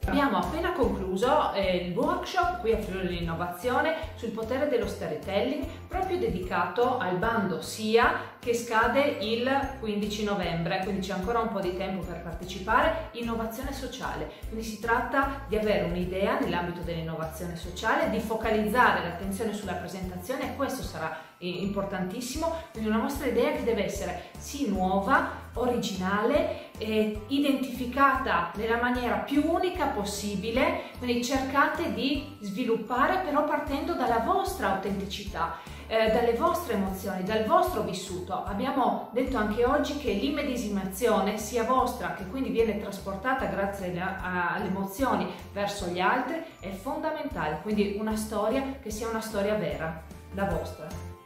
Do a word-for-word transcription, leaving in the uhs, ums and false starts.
Abbiamo appena concluso eh, il workshop qui a Friuli dell'Innovazione sul potere dello storytelling, proprio dedicato al bando S I A che scade il quindici novembre, quindi c'è ancora un po' di tempo per partecipare. Innovazione sociale, quindi si tratta di avere un'idea nell'ambito dell'innovazione sociale, di focalizzare l'attenzione sulla presentazione, e questo sarà importantissimo. Quindi una vostra idea che deve essere sì nuova, originale, e identificata nella maniera più unica possibile, quindi cercate di sviluppare però partendo dalla vostra autenticità, eh, dalle vostre emozioni, dal vostro vissuto. Abbiamo detto anche oggi che l'immedesimazione sia vostra, che quindi viene trasportata grazie alle emozioni verso gli altri, è fondamentale, quindi una storia che sia una storia vera, la vostra.